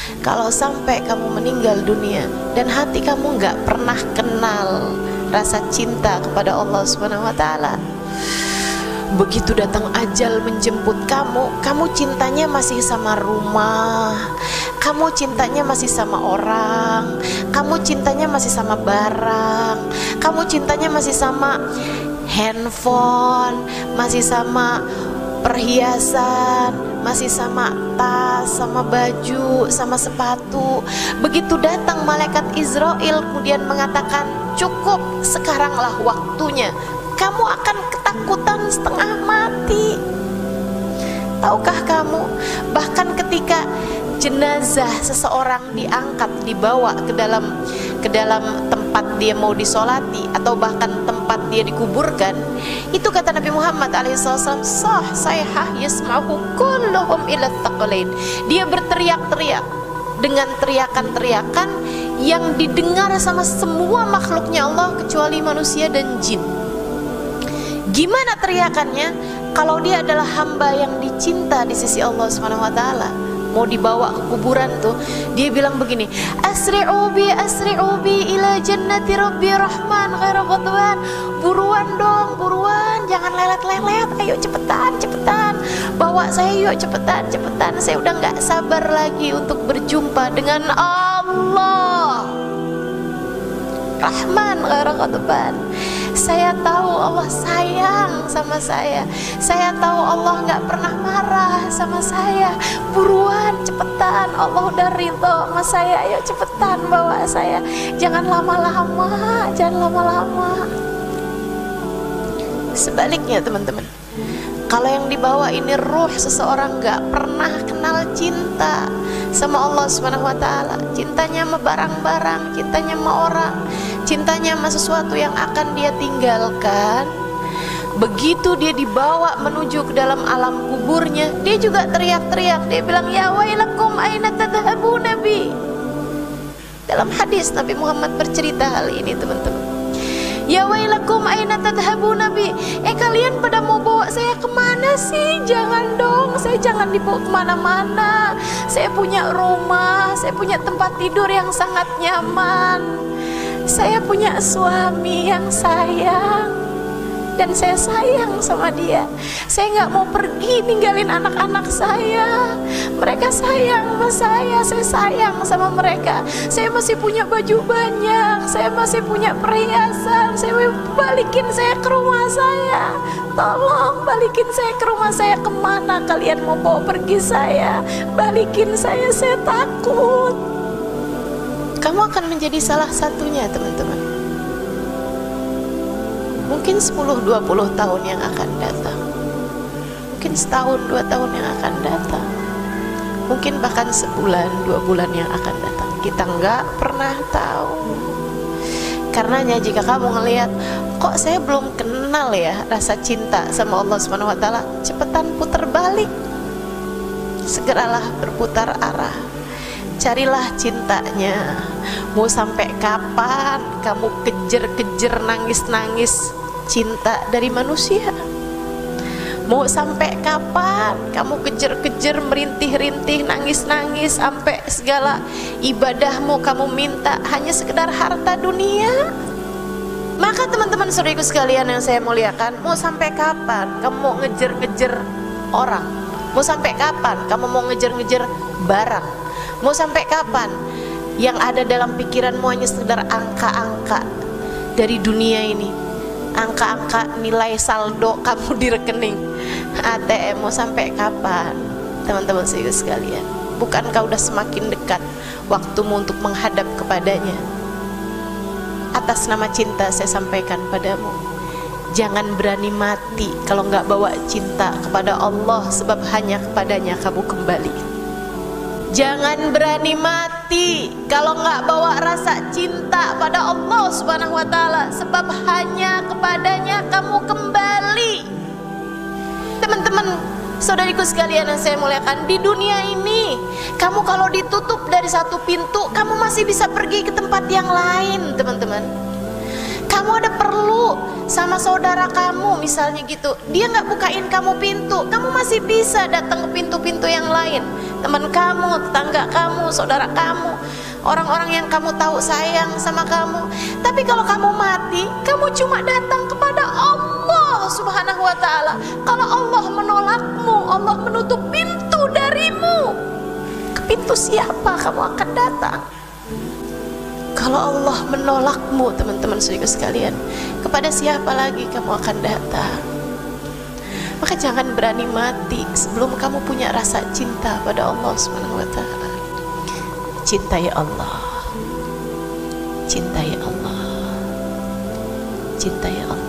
kalau sampai kamu meninggal dunia dan hati kamu nggak pernah kenal rasa cinta kepada Allah Subhanahu wa Ta'ala, begitu datang ajal menjemput kamu, kamu cintanya masih sama rumah, kamu cintanya masih sama orang, kamu cintanya masih sama barang, kamu cintanya masih sama handphone, masih sama perhiasan, masih sama tas, sama baju, sama sepatu. Begitu datang malaikat Israel kemudian mengatakan, cukup, sekaranglah waktunya, kamu akan ketakutan setengah mati. Tahukah kamu, bahkan ketika jenazah seseorang diangkat, dibawa ke dalam tempat dia mau disolati atau bahkan tempat dia dikuburkan, itu kata Nabi Muhammad alaihissalam, sah sayhah yasma'u kulluhum ila thaqalain. Dia berteriak-teriak dengan teriakan-teriakan yang didengar sama semua makhluknya Allah kecuali manusia dan jin. Gimana teriakannya? Kalau dia adalah hamba yang dicinta di sisi Allah Subhanahu wa Ta'ala, mau dibawa ke kuburan tuh, dia bilang begini, asri'u bi ila jannati rabbi rahman ghaira ghadwan. Buruan dong, buruan, jangan lelet-lelet, ayo cepetan, bawa saya yuk, cepetan, saya udah nggak sabar lagi untuk berjumpa dengan Allah Rahman ghaira ghadwan. Saya tahu Allah sayang sama saya tahu Allah nggak pernah marah sama saya. Buruan, cepetan, Allah udah ridho sama saya, ayo cepetan bawa saya, jangan lama-lama. Sebaliknya teman-teman, kalau yang dibawa ini ruh seseorang nggak pernah kenal cinta sama Allah Subhanahu wa Ta'ala, cintanya sama barang-barang, cintanya sama orang, cintanya sama sesuatu yang akan dia tinggalkan. Begitu dia dibawa menuju ke dalam alam kuburnya, dia juga teriak-teriak, dia bilang, ya wailakum aina tadhhabuna bi. Dalam hadis Nabi Muhammad bercerita hal ini teman-teman. Ya wailakum aina tadhhabuna bi. Kalian pada mau bawa saya kemana sih? Jangan dong, saya jangan dibawa kemana-mana. Saya punya rumah, saya punya tempat tidur yang sangat nyaman, saya punya suami yang sayang, dan saya sayang sama dia. Saya nggak mau pergi ninggalin anak-anak saya. Mereka sayang sama saya sayang sama mereka. Saya masih punya baju banyak, saya masih punya perhiasan. Saya balikin saya ke rumah saya. Tolong balikin saya ke rumah saya. Kemana kalian mau bawa pergi saya? Balikin saya takut. Kamu akan menjadi salah satunya teman-teman. Mungkin 10-20 tahun yang akan datang, mungkin setahun 2 tahun yang akan datang, mungkin bahkan sebulan 2 bulan yang akan datang. Kita nggak pernah tahu. Karenanya jika kamu ngelihat, kok saya belum kenal ya rasa cinta sama Allah Subhanahu wa Ta'ala, cepetan putar balik, segeralah berputar arah, carilah cintanya. Mau sampai kapan kamu kejar-kejar, nangis-nangis cinta dari manusia? Mau sampai kapan kamu kejar-kejar, merintih-rintih, nangis-nangis, sampai segala ibadahmu kamu minta hanya sekedar harta dunia? Maka teman-teman saudariku sekalian yang saya muliakan, mau sampai kapan kamu mau ngejar-ngejar orang? Mau sampai kapan kamu mau ngejar-ngejar barang? Mau sampai kapan yang ada dalam pikiranmu hanya sekedar angka-angka dari dunia ini, angka-angka nilai saldo kamu di rekening ATM? Mau sampai kapan teman-teman sekalian? Bukankah udah semakin dekat waktumu untuk menghadap kepadanya? Atas nama cinta saya sampaikan padamu, jangan berani mati kalau nggak bawa cinta kepada Allah, sebab hanya kepadanya kamu kembali. Jangan berani mati kalau nggak bawa rasa cinta pada Allah Subhanahu wa Ta'ala, sebab hanya kepadanya kamu kembali. Teman-teman saudariku sekalian yang saya muliakan, di dunia ini kamu kalau ditutup dari satu pintu, kamu masih bisa pergi ke tempat yang lain teman-teman. Kamu ada perlu sama saudara kamu misalnya gitu, dia nggak bukain kamu pintu, kamu masih bisa datang ke pintu-pintu yang lain. Teman kamu, tetangga kamu, saudara kamu, orang-orang yang kamu tahu sayang sama kamu. Tapi kalau kamu mati, kamu cuma datang kepada Allah Subhanahu wa ta'ala. Kalau Allah menolakmu, Allah menutup pintu darimu, ke pintu siapa kamu akan datang? Kalau Allah menolakmu, teman-teman saudara sekalian, kepada siapa lagi kamu akan datang? Maka jangan berani mati sebelum kamu punya rasa cinta pada Allah Subhanahu wa ta'ala. Cintai Allah, cintai Allah, cintai Allah.